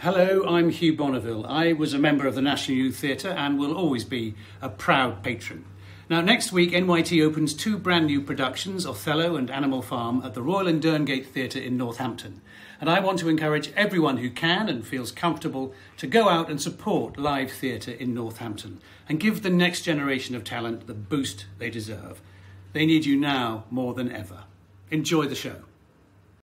Hello, I'm Hugh Bonneville. I was a member of the National Youth Theatre and will always be a proud patron. Now, next week, NYT opens two brand new productions, Othello and Animal Farm, at the Royal and Derngate Theatre in Northampton. And I want to encourage everyone who can and feels comfortable to go out and support live theatre in Northampton and give the next generation of talent the boost they deserve. They need you now more than ever. Enjoy the show.